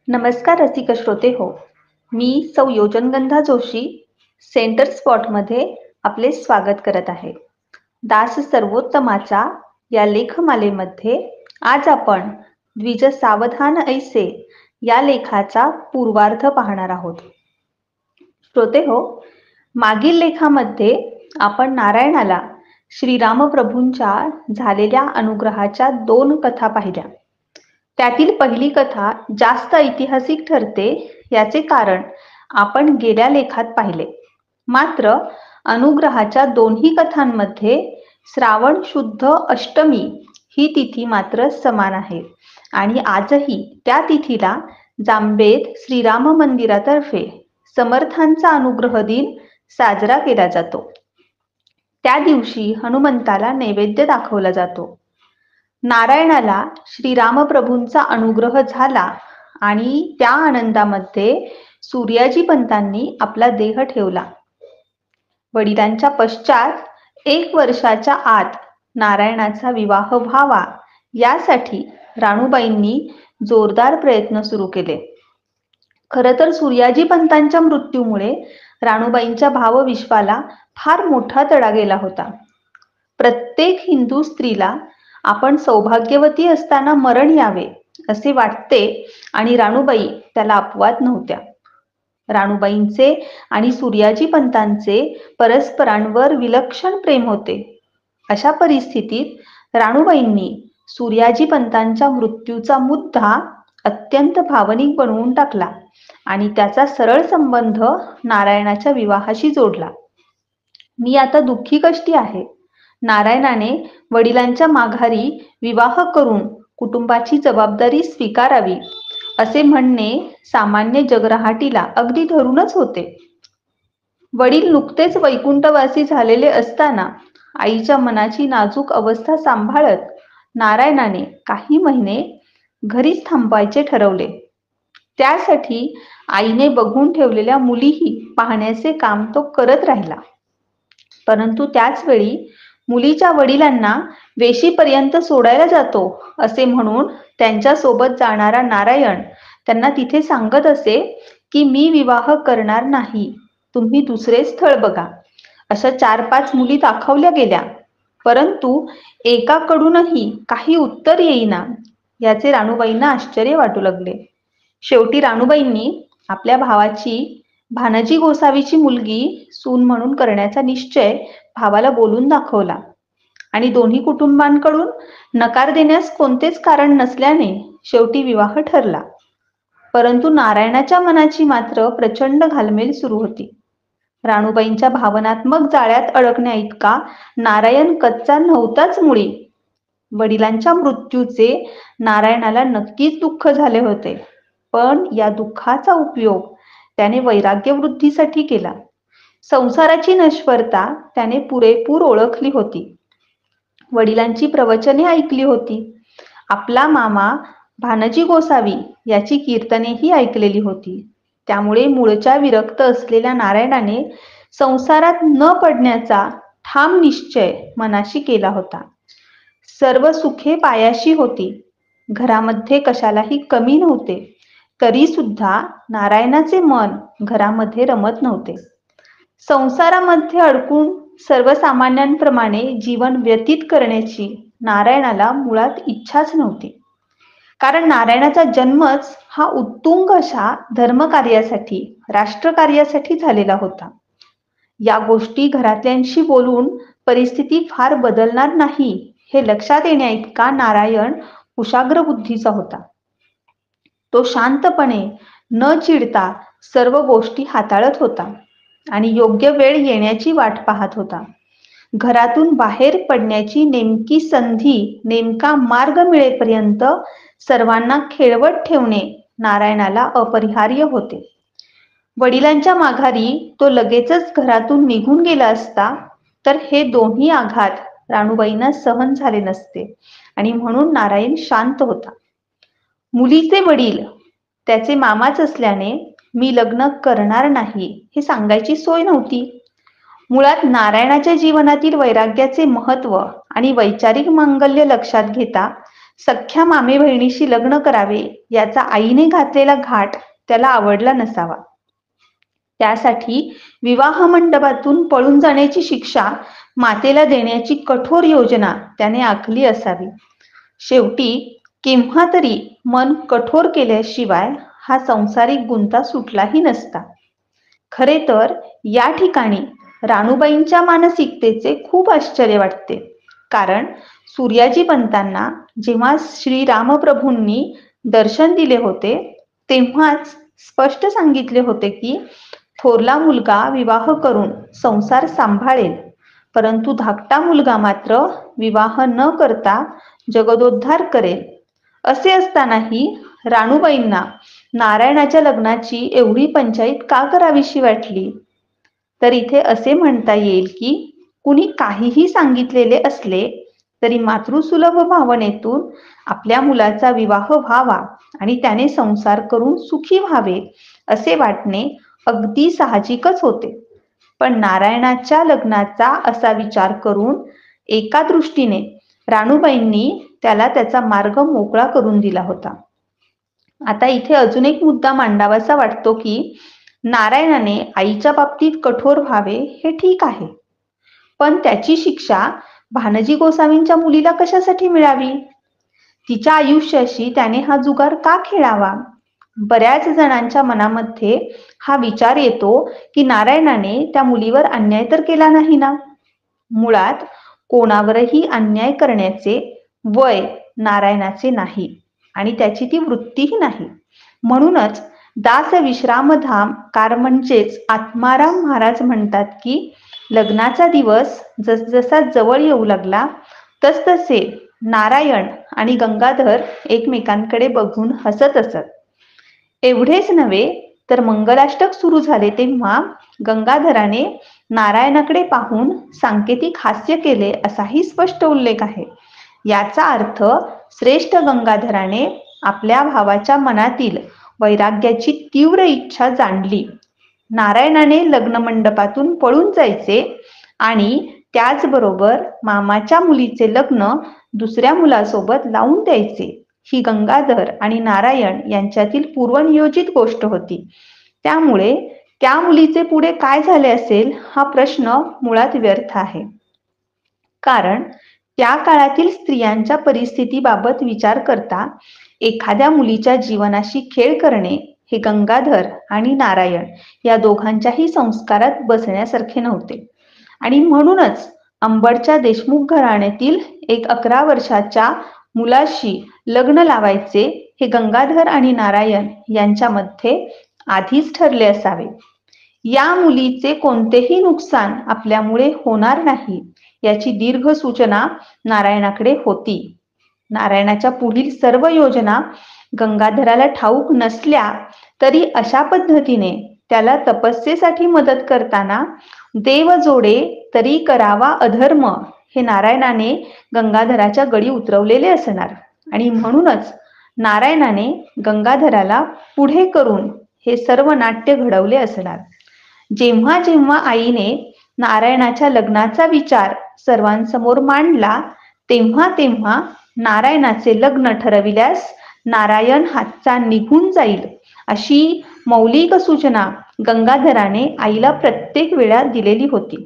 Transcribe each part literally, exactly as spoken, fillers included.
नमस्कार रसिक श्रोते हो, मी सौ योजनगंधा जोशी सेंटर स्पॉटमध्ये आपले स्वागत करत आहे. दास सर्वोत्तमाच्या या लेखमालेमध्ये आज आपण द्विज सावधान ऐसे या लेखाचा पूर्वार्ध पाहणार आहोत. श्रोते हो, मागील लेखामध्ये आपण नारायणाला श्रीरामप्रभूंच्या झालेल्या अनुग्रहाच्या दोन कथा पाहिल्या. त्यातील पहिली कथा जास्त ऐतिहासिक ठरते याचे कारण आपण गेल्या लेखात पाहिले. मात्र अनुग्रहाच्या दोन्ही कथांमध्ये श्रावण शुद्ध अष्टमी ही तिथी मात्र समान आहे आणि आजही त्या तिथीला जांबेत श्रीराम मंदिरातर्फे समर्थांचा अनुग्रह दिन साजरा केला जातो. त्या दिवशी हनुमंताला नैवेद्य दाखवला जातो. नारायणाला श्रीरामप्रभूंचा अनुग्रह झाला आणि त्या आनंदामध्ये सूर्याजी पंतांनी आपला देह ठेवला. वडिलांच्या पश्चात एक वर्षाच्या आत नारायणाचा विवाह व्हावा यासाठी राणूबाईंनी जोरदार प्रयत्न सुरू केले. खरं तर सूर्याजी पंतांच्या मृत्यूमुळे राणूबाईंच्या भावविश्वाला फार मोठा तडा गेला होता. प्रत्येक हिंदू स्त्रीला आपण सौभाग्यवती असताना मरण यावे असे वाटते आणि राणूबाई त्याला अपवाद नव्हत्या. राणूबाईंचे आणि सूर्याजी पंतांचे परस्परांवर विलक्षण प्रेम होते. अशा परिस्थितीत राणूबाईंनी सूर्याजी पंतांच्या मृत्यूचा मुद्दा अत्यंत भावनिक बनवून टाकला आणि त्याचा सरळ संबंध नारायणाच्या विवाहाशी जोडला. मी आता दुःखी कष्टी आहे. नारायणाने वडिलांच्या माघारी विवाह करून कुटुंबाची जबाबदारी स्वीकारावी असे म्हणणे सामान्य जगराहाटीला अगदी धरूनच होते. वडील नुकतेच वैकुंठवासी झालेले असताना आईच्या मनाची नाजूक अवस्था सांभाळत नारायणाने काही महिने घरीच थांबायचे ठरवले. त्यासाठी आईने बघून ठेवलेल्या मुलीही पाहण्याचे काम तो करत राहिला. परंतु त्याच वेळी मुलीच्या वडिलांना वेशीपर्यंत सोडायला जातो असे म्हणून त्यांच्या सोबत जाणारा नारायण त्यांना तिथे सांगत असे की मी विवाह करणार नाही, तुम्ही दुसरे स्थळ बघा. अशा चार पाच मुली दाखवल्या गेल्या, परंतु एकाकडूनही काही उत्तर येईना. याचे राणूबाईंना आश्चर्य वाटू लागले. शेवटी राणूबाईंनी आपल्या भावाची भानजी गोसावीची मुलगी सून म्हणून करण्याचा निश्चय भावाला बोलून दाखवला आणि दोन्ही कुटुंबांकडून नकार देण्यास कोणतेच कारण नसल्याने शेवटी विवाह ठरला. परंतु नारायणाच्या मनाची मात्र प्रचंड घालमेल सुरू होती. राणूबाईंच्या भावनात्मक जाळ्यात अडकण्या इतका नारायण कच्चा नव्हताच मुळी. वडिलांच्या मृत्यूचे नारायणाला नक्कीच दुःख झाले होते, पण या दुःखाचा उपयोग त्याने वैराग्य वृद्धीसाठी केला. संसाराची नश्वरता त्याने पुरेपूर ओळखली होती. वडिलांची प्रवचने ऐकली होती. आपला मामा भानजी गोसावी याची कीर्तनेही ऐकलेली होती. त्यामुळे मूळच्या विरक्त असलेल्या नारायणाने संसारात न पडण्याचा ठाम निश्चय मनाशी केला होता. सर्व सुखे पायाशी होती. घरामध्ये कशालाही कमी नव्हते. तरी सुद्धा नारायणाचे मन घरामध्ये रमत नव्हते. संसारामध्ये अडकून सर्वसामान्यांप्रमाणे जीवन व्यतीत करण्याची नारायणाला मुळात इच्छाच नव्हती. कारण नारायणाचा जन्मच हा उत्तुंग अशा धर्मकार्यासाठी, राष्ट्रकार्यासाठी झालेला होता. या गोष्टी घरातल्यांशी बोलून परिस्थिती फार बदलणार नाही हे लक्षात येण्या इतका नारायण कुशाग्र बुद्धीचा होता. तो शांतपणे न चिडता सर्व गोष्टी हाताळत होता आणि योग्य वेळ येण्याची वाट पाहत होता. घरातून बाहेर पडण्याची नेमकी संधी, नेमका मार्ग मिळेपर्यंत सर्वांना खेळवत ठेवणे नारायणाला अपरिहार्य होते. वडिलांच्या माघारी तो लगेचच घरातून निघून गेला असता तर हे दोन्ही आघात राणूबाईंना सहन झाले नसते आणि म्हणून नारायण शांत होता. मुलीचे वडील त्याचे मामाच असल्याने मी लग्न करणार नाही हे सांगायची सोय नव्हती. मुळात नारायणाच्या जीवनातील वैराग्याचे महत्व आणि वैचारिक मांगल्य लक्षात घेता सख्या मामे बहिणीशी लग्न करावे याचा आईने घातलेला घाट त्याला आवडला नसावा. त्यासाठी विवाह मंडपातून पळून जाण्याची शिक्षा मातेला देण्याची कठोर योजना त्याने आखली असावी. शेवटी केव्हा तरी मन कठोर केल्याशिवाय हा संसारिक गुंता सुटलाही नसता. खरे तर या ठिकाणी राणूबाईंच्या मानसिकतेचे खूप आश्चर्य वाटते. कारण सूर्याजी पंतांना जेव्हा श्री रामप्रभूंनी दर्शन दिले होते तेव्हाच स्पष्ट सांगितले होते की थोरला मुलगा विवाह करून संसार सांभाळेल, परंतु धाकटा मुलगा मात्र विवाह न करता जगदोद्धार करेल. असे असतानाही राणूबाईंना नारायणाच्या लग्नाची एवढी पंचाईत का करावीशी वाटली? तर इथे असे म्हणता येईल की कुणी काहीही सांगितलेले असले तरी मातृसुलभ भावनेतून आपल्या मुलाचा विवाह व्हावा आणि त्याने संसार करून सुखी व्हावे असे वाटणे अगदी साहजिकच होते. पण नारायणाच्या लग्नाचा असा विचार करून एका दृष्टीने राणूबाईंनी त्याला त्याचा मार्ग मोकळा करून दिला होता. आता इथे अजून एक मुद्दा मांडावासा वाटतो की नारायणाने आईच्या बाबतीत कठोर व्हावे हे ठीक आहे, पण त्याची शिक्षा भानजी गोसावींच्या मुलीला कशासाठी मिळावी? तिच्या आयुष्याशी त्याने हा जुगार का खेळावा? बऱ्याच जणांच्या मनामध्ये हा विचार येतो की नारायणाने त्या मुलीवर अन्याय तर केला नाही ना. मुळात कोणावरही अन्याय करण्याचे वय नारायणाचे नाही आणि त्याची ती वृत्तीही नाही. म्हणूनच दास विश्रामधाम कार म्हणजेच आत्माराम महाराज म्हणतात की लग्नाचा दिवस जसजसा जवळ येऊ लागला तसतसे नारायण आणि गंगाधर एकमेकांकडे बघून हसत असत. एवढेच नव्हे तर मंगलाष्टक सुरू झाले तेव्हा गंगाधराने नारायणाकडे पाहून सांकेतिक हास्य केले असाही स्पष्ट उल्लेख आहे. याचा अर्थ श्रेष्ठ गंगाधराने आपल्या भावाच्या मनातील वैराग्याची तीव्र इच्छा जाणली. नारायणाने लग्न मंडपातून पळून जायचे आणि त्याचबरोबर मामाच्या मुलीचे लग्न दुसऱ्या मुलासोबत लावून द्यायचे ही गंगाधर आणि नारायण यांच्यातील पूर्वनियोजित गोष्ट होती. त्यामुळे त्या मुलीचे पुढे काय झाले असेल हा प्रश्न मुळात व्यर्थ आहे. कारण त्या काळातील स्त्रियांच्या परिस्थितीबाबत विचार करता एखाद्या मुलीच्या जीवनाशी खेळ करणे हे गंगाधर आणि नारायण या दोघांच्याही संस्कारात बसण्यासारखे नव्हते. आणि म्हणूनच अंबडच्या देशमुख घराण्यातील एक अकरा वर्षाच्या मुलाशी लग्न लावायचे हे गंगाधर आणि नारायण यांच्यामध्ये आधीच ठरले असावे. या मुलीचे कोणतेही नुकसान आपल्यामुळे होणार नाही याची दीर्घ सूचना नारायणाकडे होती. नारायणाच्या पुढील सर्व योजना गंगाधराला ठाऊक नसल्या तरी अशा पद्धतीने त्याला तपस्येसाठी मदत करताना देव जोडे तरी करावा अधर्म हे नारायणाने गंगाधराच्या गळी उतरवलेले असणार आणि म्हणूनच नारायणाने गंगाधराला पुढे करून हे सर्व नाट्य घडवले असणार. जेव्हा जेव्हा आईने नारायणाच्या लग्नाचा विचार सर्वांसमोर मांडला तेव्हा तेव्हा नारायणाचे लग्न ठरविल्यास नारायण हातचा निघून जाईल अशी मौलिक सूचना गंगाधराने आईला प्रत्येक वेळा दिलेली होती.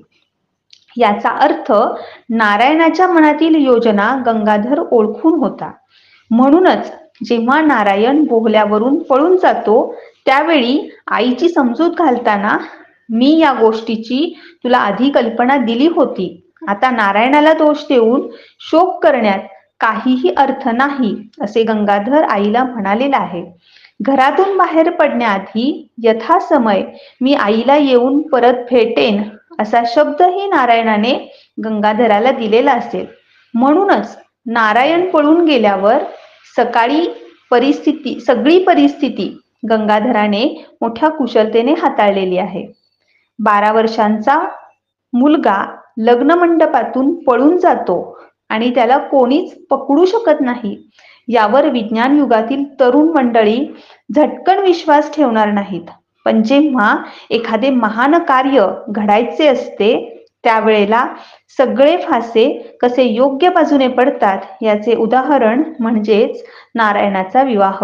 याचा अर्थ नारायणाच्या मनातील योजना गंगाधर ओळखून होता. म्हणूनच जेव्हा नारायण बोहल्यावरून पळून जातो त्यावेळी आईची समजूत घालताना मी या गोष्टीची तुला आधी कल्पना दिली होती, आता नारायणाला दोष देऊन शोक करण्यात काहीही अर्थ नाही असे गंगाधर आईला म्हणालेला आहे. घरातून बाहेर पडण्याआधी यथासमय मी आईला येऊन परत भेटेन असा शब्दही नारायणाने गंगाधराला दिलेला असेल. म्हणूनच नारायण पळून गेल्यावर सकाळी परिस्थिती सगळी परिस्थिती गंगाधराने मोठ्या कुशलतेने हाताळलेली आहे. बारा वर्षांचा मुलगा लग्न मंडपातून पळून जातो आणि त्याला कोणीच पकडू शकत नाही यावर विज्ञान युगातील तरुण मंडळी झटकन विश्वास ठेवणार नाहीत. पण जेव्हा एखादे महान कार्य घडायचे असते त्यावेळेला सगळे फासे कसे योग्य बाजूने पडतात याचे उदाहरण म्हणजेच नारायणाचा विवाह.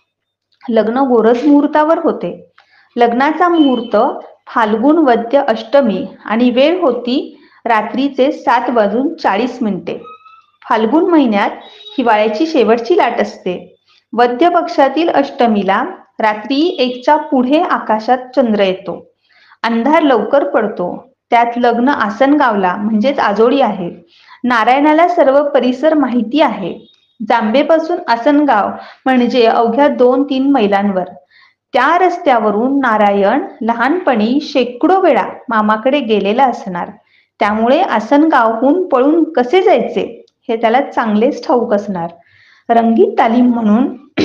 लग्न गोरज मुहूर्तावर होते. लग्नाचा मुहूर्त फाल्गुन वद्य अष्टमी आणि वेळ होती रात्रीचे सात वाजून चाळीस मिनिटे. फाल्गुन महिन्यात हिवाळ्याची शेवटची लाट असते. वद्य पक्षातील अष्टमीला रात्री एकच्या पुढे आकाशात चंद्र येतो. अंधार लवकर पडतो. त्यात लग्न आसनगावला म्हणजेच आजोळी आहे. नारायणाला सर्व परिसर माहिती आहे. जांभेपासून आसनगाव म्हणजे अवघ्या दोन तीन मैलांवर. त्या रस्त्यावरून नारायण लहानपणी शेकडो वेळा मामाकडे गेलेला असणार. त्यामुळे आसनगावहून पळून कसे जायचे हे त्याला चांगलेच ठाऊक असणार. रंगीत तालीम म्हणून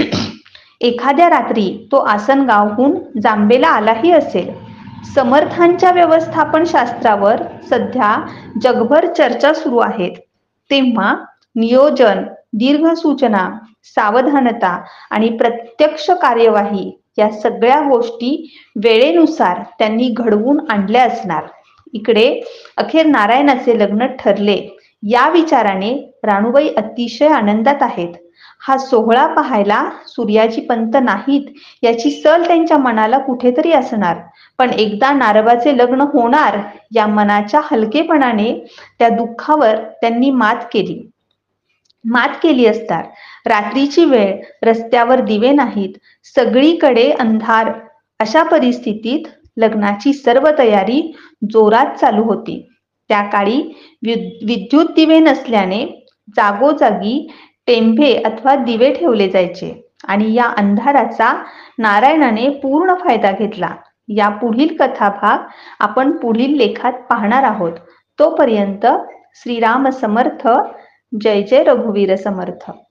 एखाद्या रात्री तो आसनगावहून जांभेला आलाही असेल. समर्थांच्या व्यवस्थापन शास्त्रावर सध्या जगभर चर्चा सुरू आहेत. तेव्हा नियोजन, दीर्घ सूचना, सावधानता आणि प्रत्यक्ष कार्यवाही या सगळ्या गोष्टी वेळेनुसार त्यांनी घडवून आणल्या असणार. इकडे अखेर नारायणाचे लग्न ठरले या विचाराने राणूबाई अतिशय आनंदात आहेत. हा सोहळा पाहायला सूर्याजी पंत नाहीत याची सल त्यांच्या मनाला कुठेतरी असणार. पण एकदा नारबाचे लग्न होणार या मनाच्या हलकेपणाने त्या दुःखावर त्यांनी मात केली मात केली असणार. रात्रीची वेळ, रस्त्यावर दिवे नाहीत, सगळीकडे अंधार. अशा परिस्थितीत लग्नाची सर्व तयारी जोरात चालू होती. त्या काळी विद्युत दिवे नसल्याने जागोजागी टेंभे अथवा दिवे ठेवले जायचे आणि या अंधाराचा नारायणाने पूर्ण फायदा घेतला. या पुढील कथाभाग आपण पुढील लेखात पाहणार आहोत. तोपर्यंत श्रीराम समर्थ. जय जय रघुवीर समर्थ.